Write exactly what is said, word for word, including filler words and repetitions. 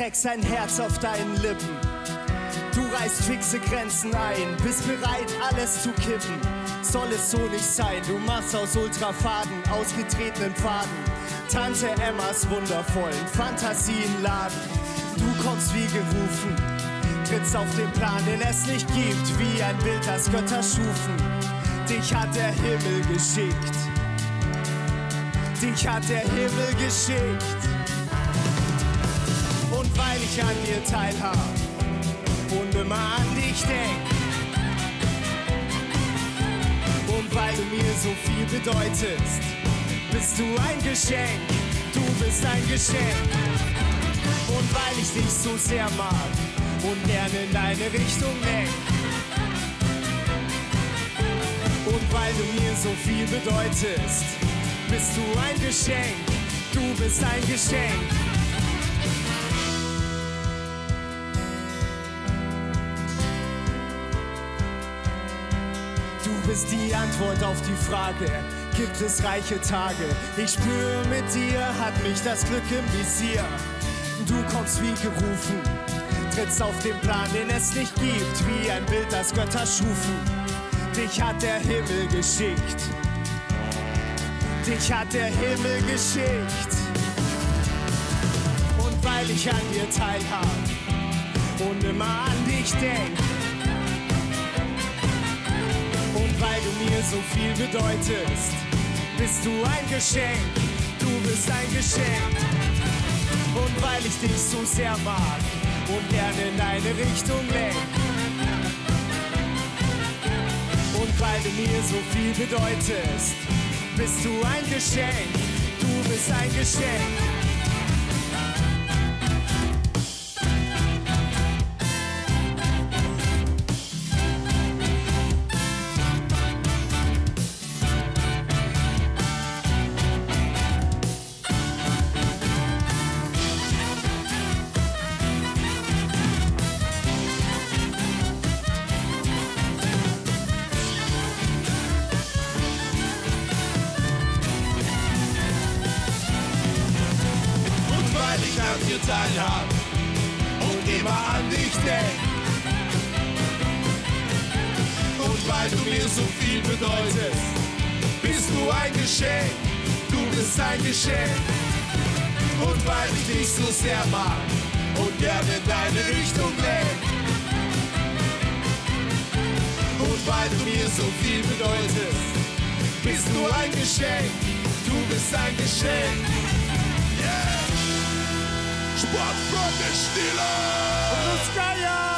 trägst ein Herz auf deinen Lippen. Du reißt fixe Grenzen ein, bist bereit, alles zu kippen. Soll es so nicht sein, du machst aus Ultrafaden, ausgetretenen Pfaden Tante Emmas wundervollen Fantasienladen. Du kommst wie gerufen, trittst auf den Plan, den es nicht gibt, wie ein Bild, das Götter schufen. Dich hat der Himmel geschickt, dich hat der Himmel geschickt. Und weil ich an dir teilhab und immer an dich denk, und weil du mir so viel bedeutest, bist du ein Geschenk, du bist ein Geschenk. Und weil ich dich so sehr mag und gerne in deine Richtung lenk, und weil du mir so viel bedeutest, bist du ein Geschenk, du bist ein Geschenk. Du bist die Antwort auf die Frage, gibt es reiche Tage? Ich spüre, mit dir hat mich das Glück im Visier. Du kommst wie gerufen, trittst auf den Plan, den es nicht gibt, wie ein Bild, das Götter schufen. Dich hat der Himmel geschickt, dich hat der Himmel geschickt. Und weil ich an dir teilhab und immer an dich denk, und weil du mir so viel bedeutest, bist du ein Geschenk, du bist ein Geschenk. Und weil ich dich so sehr mag und gerne in deine Richtung lenk, und weil du mir so viel bedeutest, bist du ein Geschenk, du bist ein Geschenk. Dir teilhab und immer an dich denk, und weil du mir so viel bedeutest, bist du ein Geschenk, du bist ein Geschenk. Und weil ich dich so sehr mag und gerne in deine Richtung lenk, und weil du mir so viel bedeutest, bist du ein Geschenk, du bist ein Geschenk. Yeah. Sport von der Stille! Ruskaya!